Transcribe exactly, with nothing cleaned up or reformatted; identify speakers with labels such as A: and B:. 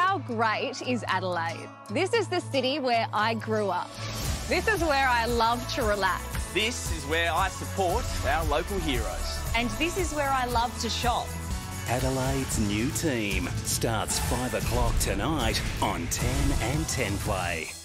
A: How great is Adelaide? This is the city where I grew up. This is where I love to relax.
B: This is where I support our local heroes.
A: And this is where I love to shop.
C: Adelaide's new team starts five o'clock tonight on ten and ten Play.